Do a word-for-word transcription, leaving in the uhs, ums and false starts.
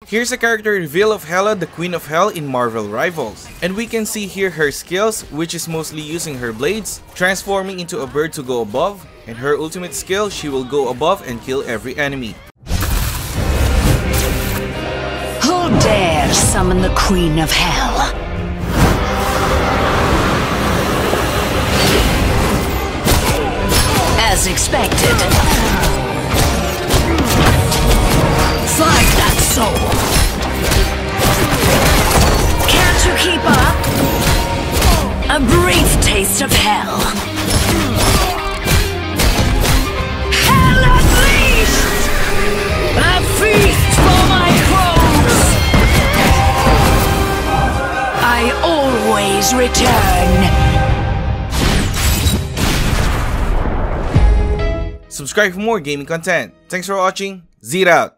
Here's a character reveal of Hela, the Queen of Hell in Marvel Rivals. And we can see here her skills, which is mostly using her blades, transforming into a bird to go above, and her ultimate skill, she will go above and kill every enemy. Who dare summon the Queen of Hell? As expected. Fight that soul! Can't you keep up? A brief taste of hell. Hell unleashed! A feast for my crows! I always return. Subscribe for more gaming content. Thanks for watching. Zed out.